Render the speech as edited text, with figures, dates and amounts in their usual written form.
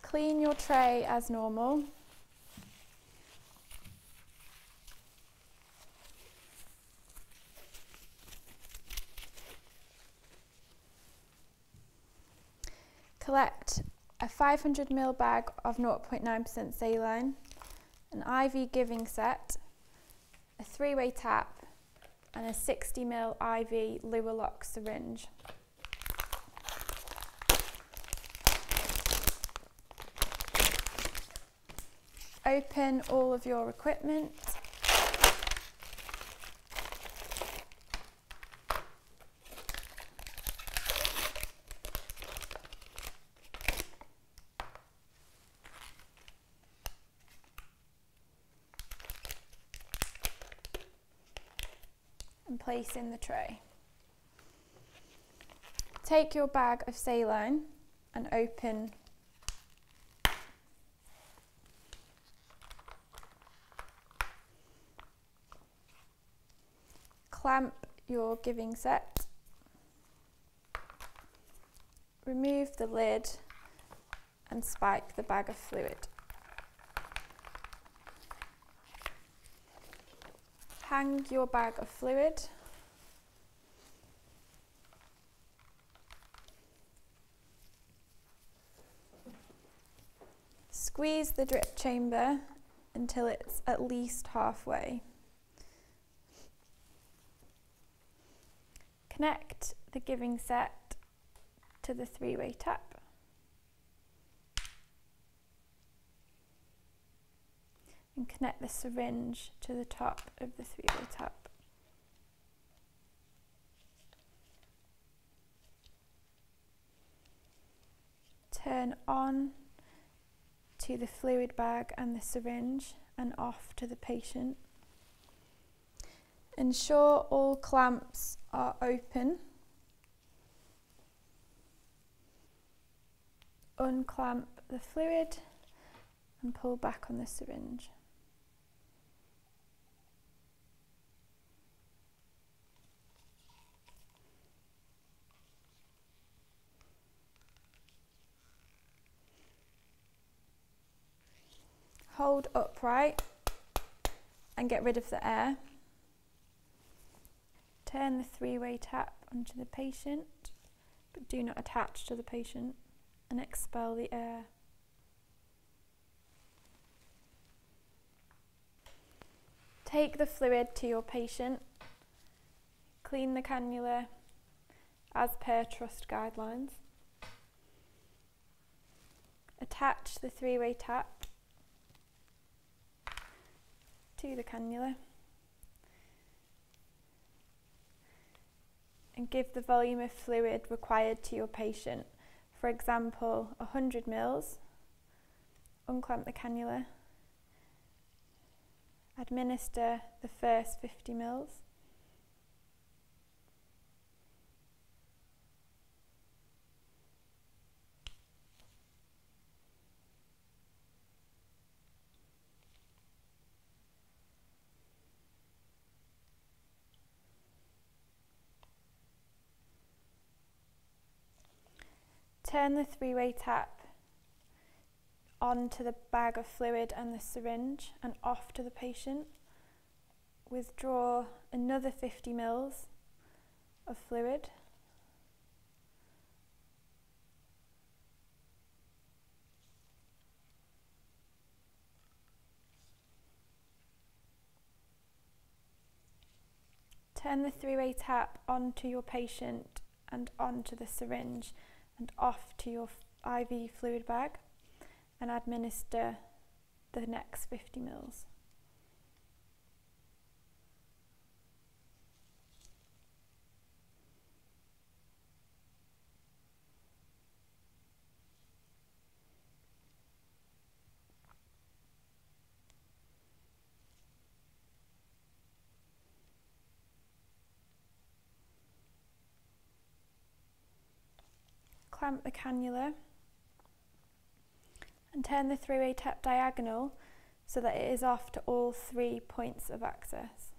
Clean your tray as normal. Collect a 500 ml bag of 0.9% saline, an IV giving set, a 3-way tap and a 60 ml IV Lualox syringe. Open all of your equipment. And place in the tray. Take your bag of saline and open clamp your giving set, remove the lid and spike the bag of fluid. Hang your bag of fluid. Squeeze the drip chamber until it's at least halfway. Connect the giving set to the 3-way tap. And connect the syringe to the top of the 3-way tap. Turn on to the fluid bag and the syringe and off to the patient. Ensure all clamps are open. Unclamp the fluid and pull back on the syringe. Hold upright and get rid of the air. Turn the 3-way tap onto the patient, but do not attach to the patient, and expel the air. Take the fluid to your patient, clean the cannula as per trust guidelines, attach the 3-way tap to the cannula and give the volume of fluid required to your patient. For example, 100 ml, unclamp the cannula, administer the first 50 ml, turn the 3-way tap onto the bag of fluid and the syringe and off to the patient. Withdraw another 50 ml of fluid. Turn the 3-way tap onto your patient and onto the syringe and off to your IV fluid bag and administer the next 50 ml. Clamp the cannula and turn the 3-way tap diagonal so that it is off to all 3 points of access.